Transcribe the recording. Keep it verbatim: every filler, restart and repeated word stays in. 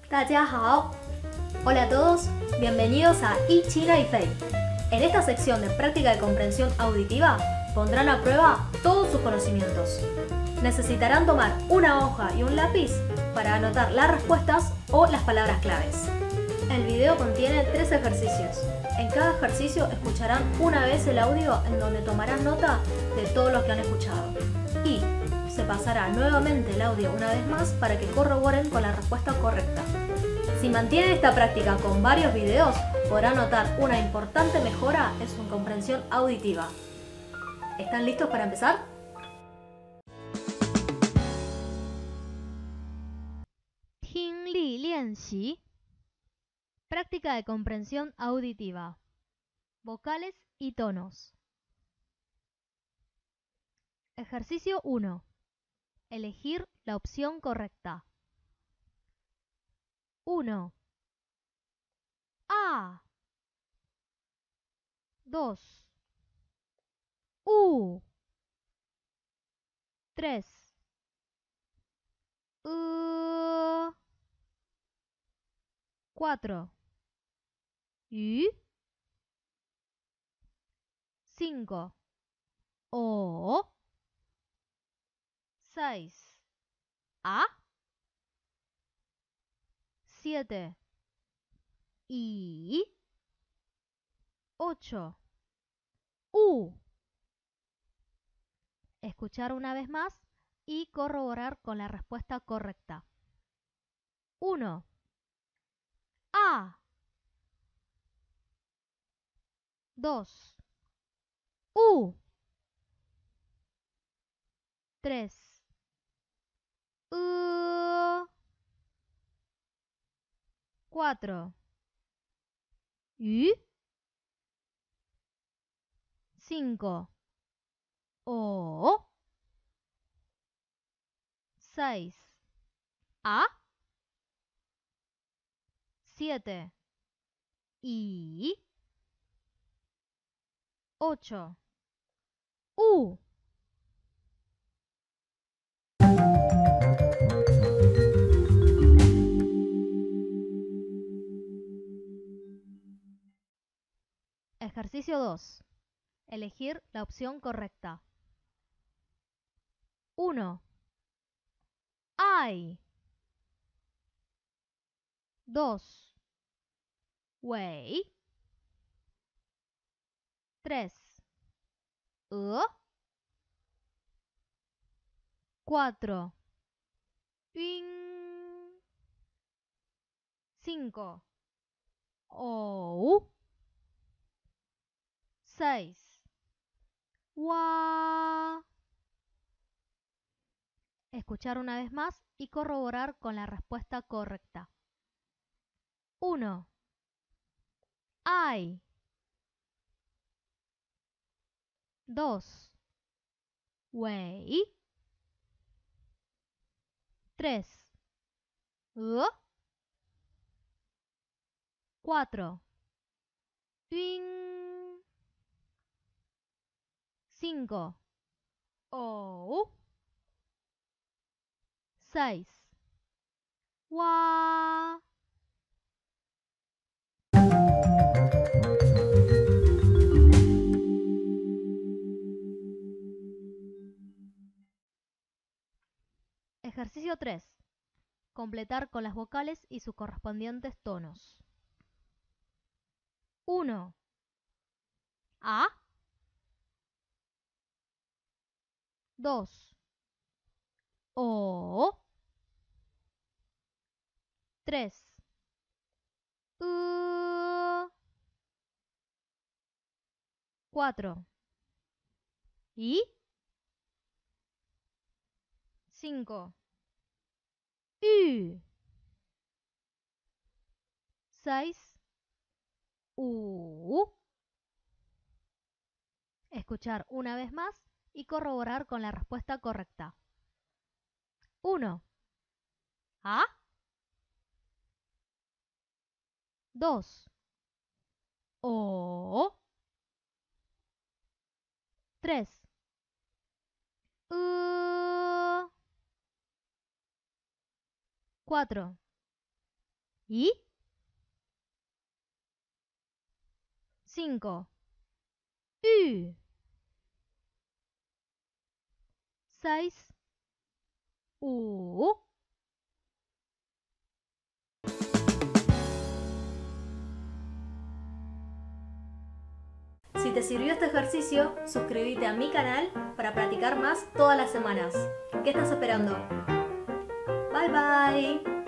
大家好 Hola a todos, bienvenidos a iChina y Fei. En esta sección de práctica de comprensión auditiva pondrán a prueba todos sus conocimientos. Necesitarán tomar una hoja y un lápiz para anotar las respuestas o las palabras claves. El video contiene tres ejercicios. En cada ejercicio escucharán una vez el audio en donde tomarán nota de todo lo que han escuchado. Y se pasará nuevamente el audio una vez más para que corroboren con la respuesta correcta. Si mantienen esta práctica con varios videos, podrán notar una importante mejora en su comprensión auditiva. ¿Están listos para empezar? 听力练习 Práctica de comprensión auditiva. Vocales y tonos. Ejercicio uno. Elegir la opción correcta. uno. A. dos. U. tres. U. cuatro. Y. cinco. O. seis. A. siete. Y. ocho. U. Escuchar una vez más y corroborar con la respuesta correcta. uno. A. dos. U. tres. U. cuatro. Y. cinco. O. seis. A. siete. Y. ocho. U. Ejercicio dos. Elegir la opción correcta. uno. Ay. dos. Wei. tres. E. cuatro. Yun. cinco. O. seis. Wa. Escuchar una vez más y corroborar con la respuesta correcta. uno. Ay. dos. Wei. tres. E. cuatro. Yun. cinco. O. seis. Wa. Ejercicio tres. Completar con las vocales y sus correspondientes tonos. uno. A. dos. O. tres. U. cuatro. Y. cinco. Y. seis. U. Escuchar una vez más y corroborar con la respuesta correcta. uno. A. dos. O. tres. U. cuatro. ¿Y? cinco. U. seis. U. Si te sirvió este ejercicio, suscríbete a mi canal para practicar más todas las semanas. ¿Qué estás esperando? Bye bye.